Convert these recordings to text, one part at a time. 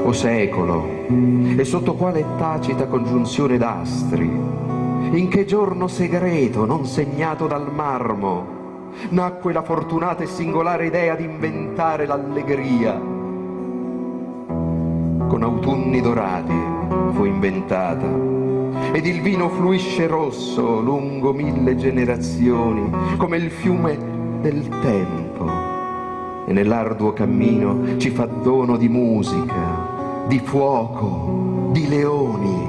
o secolo, e sotto quale tacita congiunzione d'astri, in che giorno segreto non segnato dal marmo nacque la fortunata e singolare idea di inventare l'allegria. Con autunni dorati fu inventata, ed il vino fluisce rosso lungo 1000 generazioni come il fiume del tempo, e nell'arduo cammino ci fa dono di musica, di fuoco, di leoni.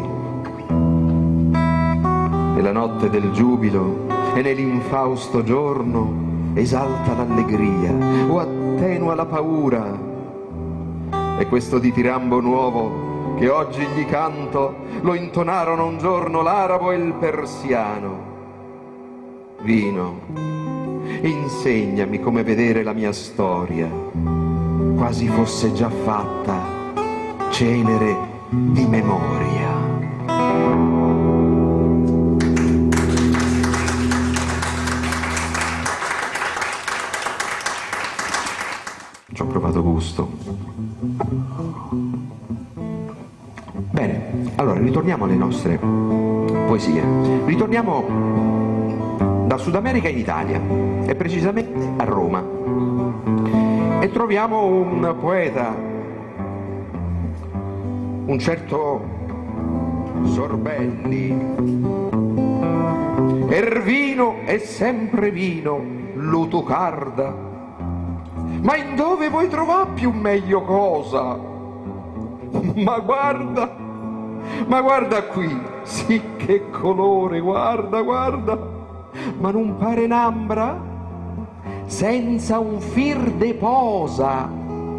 Nella notte del giubilo e nell'infausto giorno esalta l'allegria o attenua la paura. E questo ditirambo nuovo che oggi gli canto lo intonarono un giorno l'arabo e il persiano. Vino, insegnami come vedere la mia storia, quasi fosse già fatta, cenere di memoria. Ci ho provato gusto. Bene, allora ritorniamo alle nostre poesie. Ritorniamo da Sud America in Italia, e precisamente a Roma, e troviamo un poeta, un certo Sorbelli. Ervino è sempre vino, Lutucarda, ma in dove vuoi trovare più meglio cosa? Ma guarda qui, sì che colore, guarda, ma non pare n'ambra senza un fir de posa.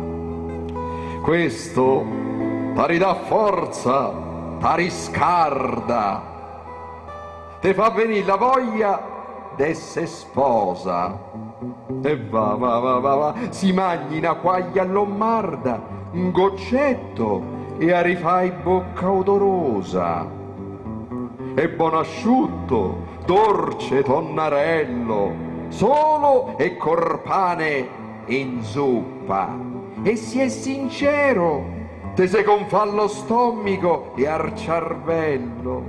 Questo pari dà forza, pari scarda, te fa venire la voglia d'esse sposa. E va, si mangi una quaglia lombarda, un goccetto, e a rifai bocca odorosa. E buon asciutto, dolce tonnarello, solo e corpane in zuppa. E si è sincero, te se confà lo stomaco e al cervello.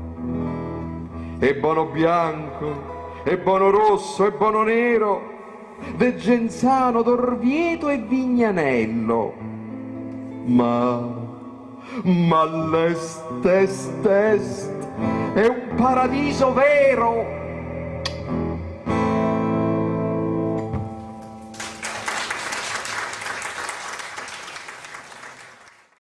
E buono bianco, e buono rosso, e buono nero, de Genzano, d'Orvieto e Vignanello. Ma l'est è un paradiso vero,